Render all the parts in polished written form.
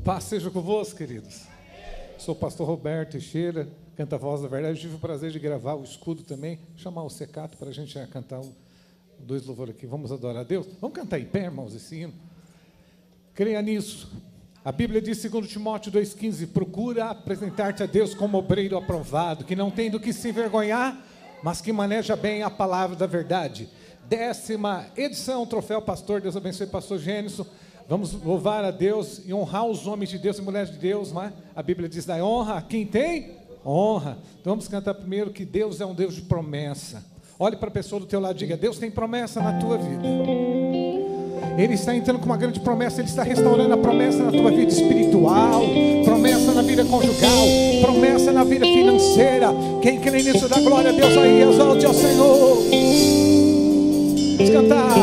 Paz seja convosco, queridos. Sou o pastor Roberto Teixeira, canta a voz da verdade. Eu tive o prazer de gravar o escudo também, chamar o Secato para a gente cantar dois louvores aqui. Vamos adorar a Deus? Vamos cantar em pé, irmãos, esse hino? Creia nisso. A Bíblia diz, 2 Timóteo 2,15, procura apresentar-te a Deus como obreiro aprovado, que não tem do que se envergonhar, mas que maneja bem a palavra da verdade. 10ª edição, Troféu Pastor. Deus abençoe, pastor Gênesis. Vamos louvar a Deus e honrar os homens de Deus e mulheres de Deus, não é? A Bíblia diz, dá honra a quem tem honra. Então vamos cantar primeiro que Deus é um Deus de promessa. Olhe para a pessoa do teu lado e diga, Deus tem promessa na tua vida. Ele está entrando com uma grande promessa, Ele está restaurando a promessa na tua vida espiritual, promessa na vida conjugal, promessa na vida financeira. Quem crê nisso, dá glória a Deus aí, exalte ao Senhor. Vamos cantar.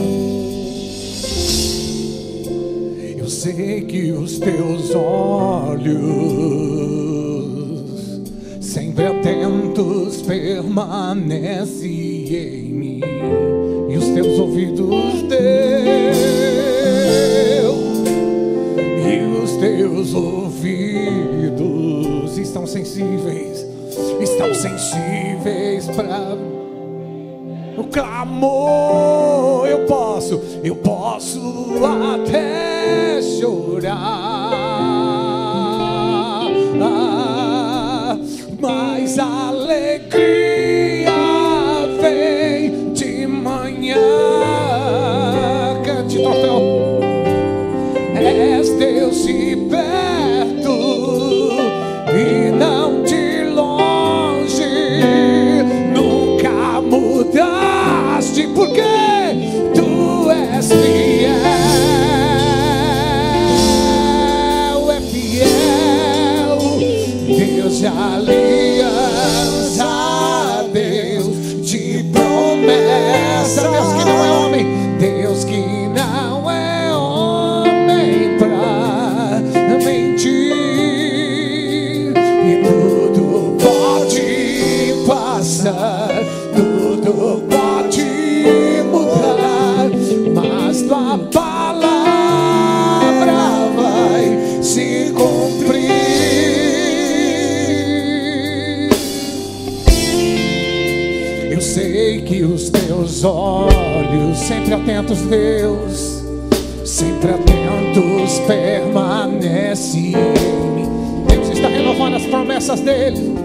Eu sei que os teus olhos, sempre atentos, permanecem em mim, e os teus ouvidos, Deus, e os teus ouvidos estão sensíveis para o clamor. Eu posso até chorar, mas a alegria vem de manhã. Cante, troféu. És Deus de perto e não de longe, nunca mudaste, porque tu és fiel. É fiel, Deus de aliança, Deus de promessa, Deus que não é homem, Deus que não é homem pra mentir, e tudo pode passar, tudo pode mudar, mas tua palavra vai se cumprir. Eu sei que os teus olhos, sempre atentos, Deus, sempre atentos, permanecem em mim. Deus está renovando as promessas dele.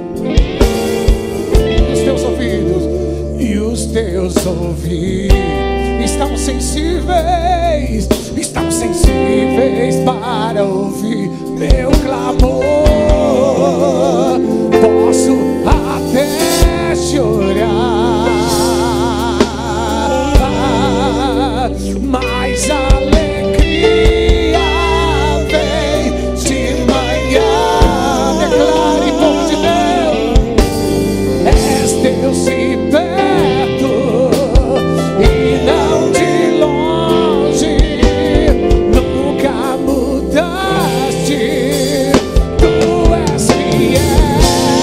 Os teus ouvidos, e os teus ouvidos estão sensíveis para ouvir meu clamor. Posso até chorar, mas a alegria vem de manhã. Declare, povo de Deus, és Deus de perto e não de longe, nunca mudaste, tu és fiel.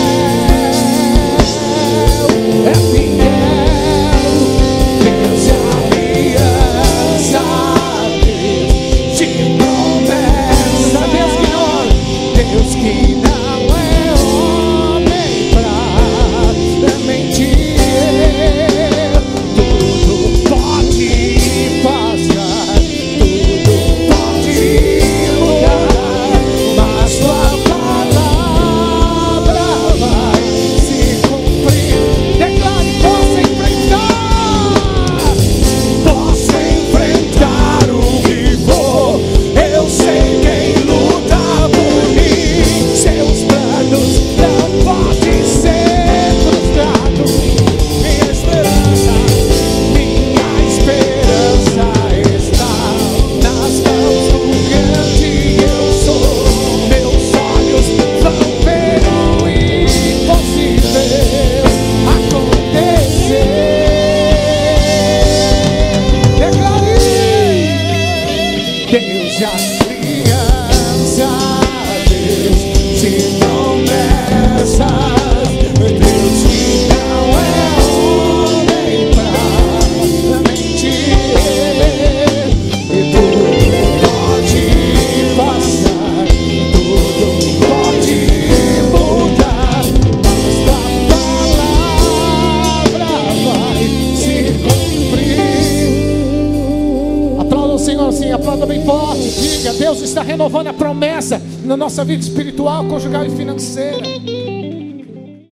É fiel, Deus de aliança, Deus de promessa, Deus que não é homem pra mentir, tudo pode passar, tudo pode mudar, mas tua palavra vai se cumprir. Declare, posso enfrentar o que for, eu sei quem luta por mim, seus planos não podem ser frustrados. Minha esperança está nas mãos do grande eu sou. Meus olhos vão ver o impossível acontecer. Declare, Deus de aliança, Deus de promessas, Deus que não é homem pra mentir, e tudo pode passar, Senhor assim, aplauda bem forte, diga: Deus está renovando a promessa na nossa vida espiritual, conjugal e financeira.